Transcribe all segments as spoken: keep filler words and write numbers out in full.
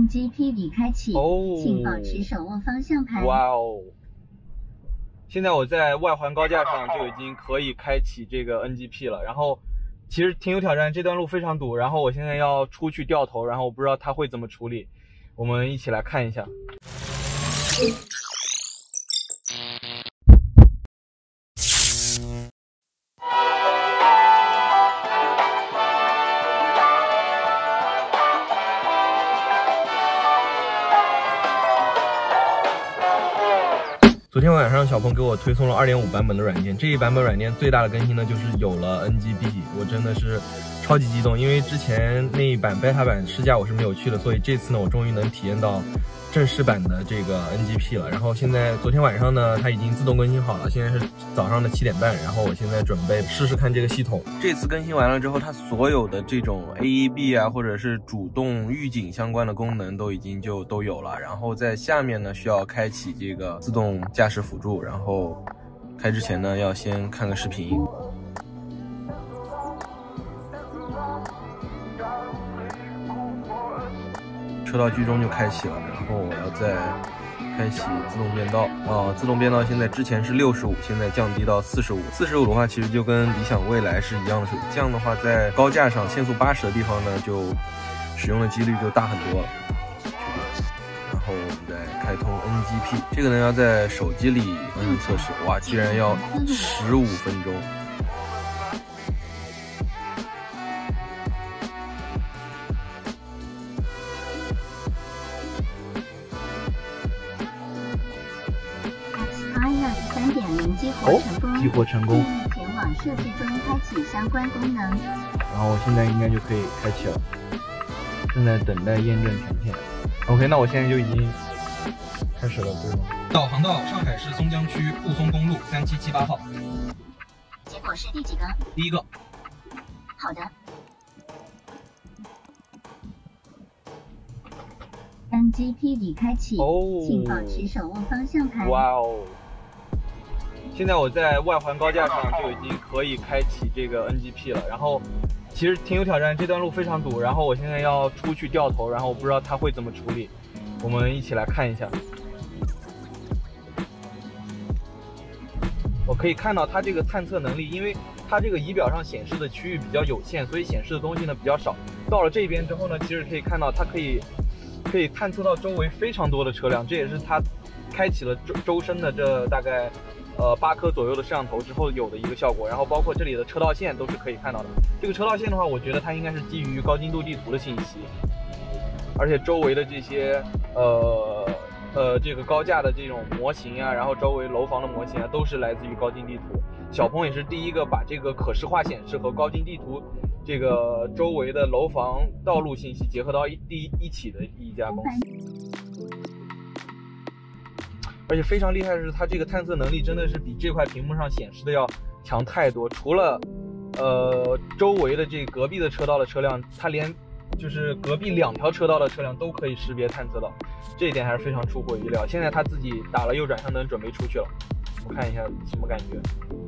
N G P 已开启， 哦， 请保持手握方向盘。 哇哦！现在我在外环高架上就已经可以开启这个 N G P 了，然后其实挺有挑战，这段路非常堵，然后我现在要出去掉头，然后我不知道他会怎么处理，我们一起来看一下。昨天晚上小鹏给我推送了 二点五 版本的软件，这一版本软件最大的更新呢，就是有了 N G P， 我真的是超级激动，因为之前那一版 beta 版试驾我是没有去的，所以这次呢，我终于能体验到正式版的这个 N G P 了。然后现在昨天晚上呢，它已经自动更新好了，现在是早上的七点半，然后我现在准备试试看这个系统。这次更新完了之后，它所有的这种 A E B 啊，或者是主动预警相关的功能都已经就都有了。然后在下面呢，需要开启这个自动驾驶辅助，然后开之前呢，要先看个视频。车道居中就开启了，然后我要再开启自动变道啊，自动变道现在之前是六十五，现在降低到四十五。四十五的话，其实就跟理想未来是一样的，这样的话在高架上限速八十的地方呢，就使用的几率就大很多了。然后我们再开通 N G P， 这个呢要在手机里完成测试，哇，居然要十五分钟。 三点零激活成功， 哦、激活成功。 前往设置中开启相关功能。 然后我现在应该就可以开启了，正在等待验证权限。OK， 那我现在就已经开始了，对吗？导航到上海市松江区沪松公路三七七八号。 结果是第几个？ 第一个。 好的。N G P 已开启，哦、请保持手握方向盘。 哇哦！现在我在外环高架上就已经可以开启这个 N G P 了，然后其实挺有挑战，这段路非常堵，然后我现在要出去掉头，然后我不知道他会怎么处理，我们一起来看一下。我可以看到它这个探测能力，因为它这个仪表上显示的区域比较有限，所以显示的东西呢比较少。到了这边之后呢，其实可以看到它可以可以探测到周围非常多的车辆，这也是它开启了周周深的这大概呃八颗左右的摄像头之后有的一个效果。然后包括这里的车道线都是可以看到的。这个车道线的话，我觉得它应该是基于高精度地图的信息，而且周围的这些呃呃这个高架的这种模型啊，然后周围楼房的模型啊，都是来自于高精地图。小鹏也是第一个把这个可视化显示和高精地图这个周围的楼房道路信息结合到一一一起的一家公司。而且非常厉害的是，它这个探测能力真的是比这块屏幕上显示的要强太多。除了呃周围的这隔壁的车道的车辆，它连就是隔壁两条车道的车辆都可以识别探测到，这一点还是非常出乎我意料。现在它自己打了右转向灯，准备出去了，我看一下什么感觉。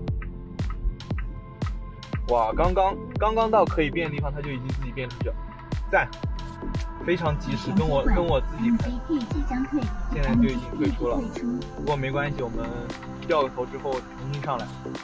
哇，刚刚刚刚到可以变的地方，它就已经自己变出去了，赞！非常及时，跟我跟我自己看，现在就已经退出了。不过没关系，我们掉个头之后重新上来。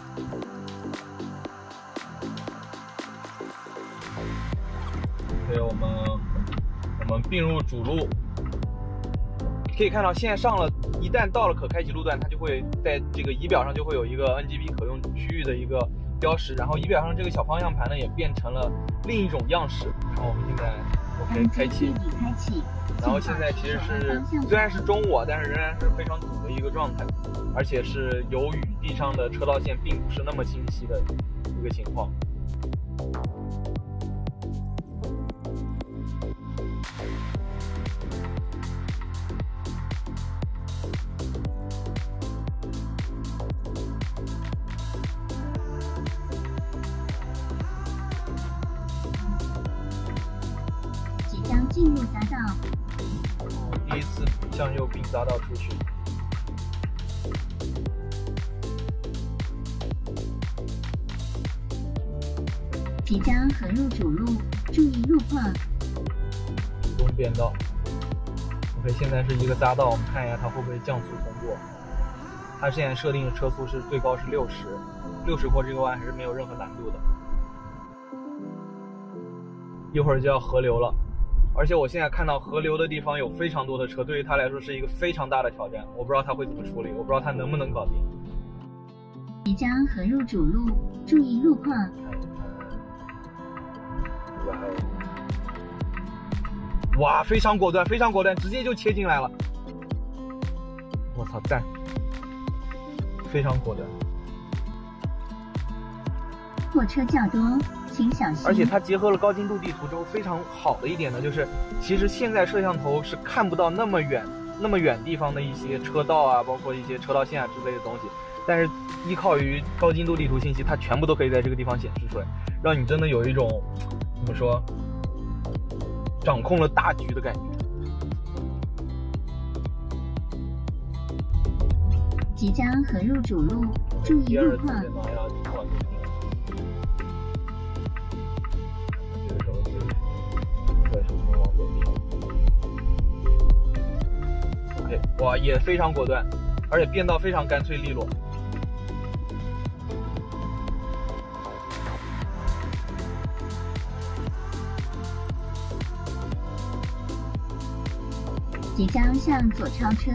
对，我们我们并入主路，可以看到现在上了，一旦到了可开启路段，它就会在这个仪表上就会有一个 N G P 可用区域的一个标识，然后仪表上这个小方向盘呢也变成了另一种样式。然后我们现在 OK 开启，然后现在其实是虽然是中午啊，但是仍然是非常堵的一个状态，而且是由于地上的车道线并不是那么清晰的一个情况。 进入匝道， 第一次向右并匝道出去。 即将合入主路，注意路况。 主动变道。 OK， 现在是一个匝道，我们看一下它会不会降速通过。它现在设定的车速是最高是六十，六十过这个弯还是没有任何难度的。一会儿就要河流了，而且我现在看到河流的地方有非常多的车，对于他来说是一个非常大的挑战。我不知道他会怎么处理，我不知道他能不能搞定。 即将河入主路，注意路况。 哇，非常果断，非常果断，直接就切进来了。我操，赞！非常果断。 货车较多，请小心。 而且它结合了高精度地图之后，非常好的一点呢，就是其实现在摄像头是看不到那么远、那么远地方的一些车道啊，包括一些车道线啊之类的东西。但是依靠于高精度地图信息，它全部都可以在这个地方显示出来，让你真的有一种怎么说，掌控了大局的感觉。 即将河入主路，注意路况。 OK， 哇，也非常果断，而且变道非常干脆利落。 即将向左超车。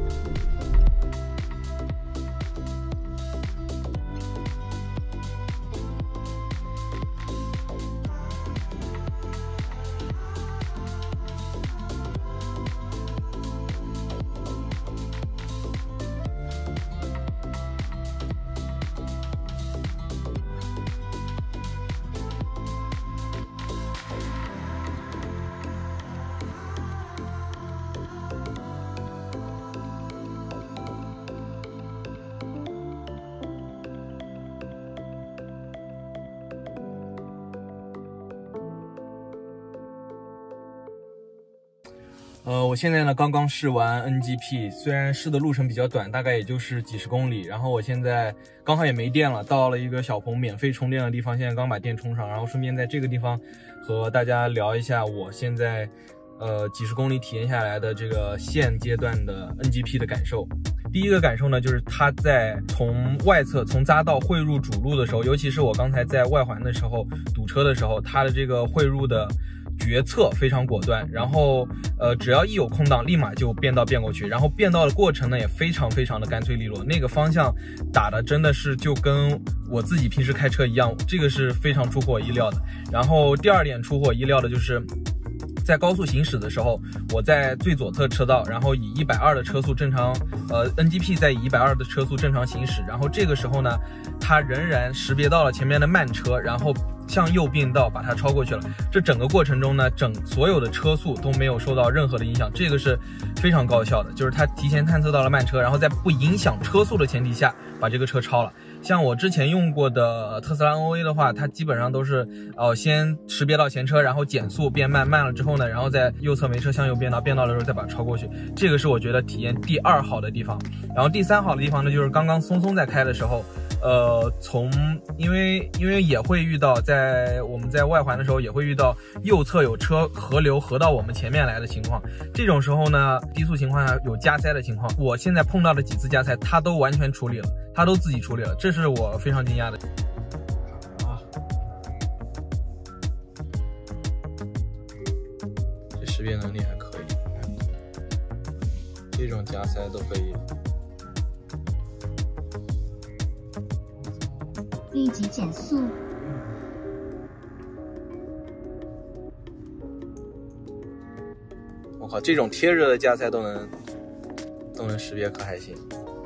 呃，我现在呢刚刚试完 N G P， 虽然试的路程比较短，大概也就是几十公里，然后我现在刚好也没电了，到了一个小鹏免费充电的地方，现在刚把电充上，然后顺便在这个地方和大家聊一下我现在呃几十公里体验下来的这个现阶段的 N G P 的感受。第一个感受呢，就是它在从外侧从匝道汇入主路的时候，尤其是我刚才在外环的时候堵车的时候，它的这个汇入的决策非常果断，然后呃只要一有空档立马就变道变过去，然后变道的过程呢也非常非常的干脆利落，那个方向打的真的是就跟我自己平时开车一样，这个是非常出乎我意料的。然后第二点出乎我意料的就是在高速行驶的时候，我在最左侧车道，然后以一百二的车速正常，呃 N G P 在以一百二的车速正常行驶，然后这个时候呢，它仍然识别到了前面的慢车，然后向右变道把它超过去了。这整个过程中呢，整所有的车速都没有受到任何的影响，这个是非常高效的，就是它提前探测到了慢车，然后在不影响车速的前提下把这个车超了。像我之前用过的特斯拉 N O A 的话，它基本上都是呃先识别到前车，然后减速变慢，慢了之后呢，然后在右侧没车向右变道，变道的时候再把它超过去。这个是我觉得体验第二好的地方。然后第三好的地方呢，就是刚刚松松在开的时候，呃，从因为因为也会遇到在我们在外环的时候也会遇到右侧有车河流合到我们前面来的情况，这种时候呢，低速情况下有加塞的情况，我现在碰到的几次加塞，它都完全处理了，它都自己处理了，这是我非常惊讶的。啊，这识别能力还可以，这种加塞都可以。 立即减速。 我靠，这种贴着的加塞都能都能识别，可还行。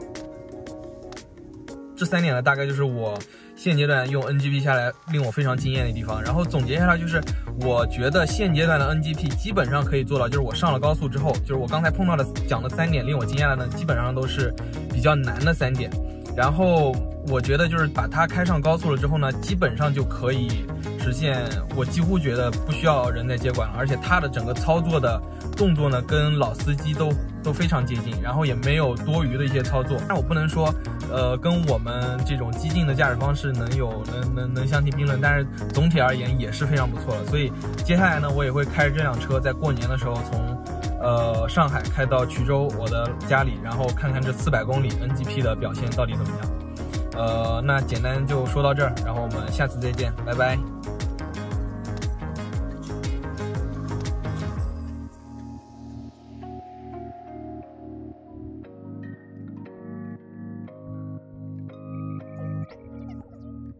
这三点呢，大概就是我现阶段用 N G P 下来令我非常惊艳的地方。然后总结下来就是，我觉得现阶段的 N G P 基本上可以做到，就是我上了高速之后，就是我刚才碰到的讲的三点令我惊讶的呢，基本上都是比较难的三点。然后我觉得就是把它开上高速了之后呢，基本上就可以实现，我几乎觉得不需要人在接管了，而且它的整个操作的动作呢，跟老司机都都非常接近，然后也没有多余的一些操作。但我不能说，呃，跟我们这种激进的驾驶方式能有能能能相提并论，但是总体而言也是非常不错的。所以接下来呢，我也会开着这辆车，在过年的时候从呃上海开到衢州我的家里，然后看看这四百公里 N G P 的表现到底怎么样。呃，那简单就说到这儿，然后我们下次再见，拜拜。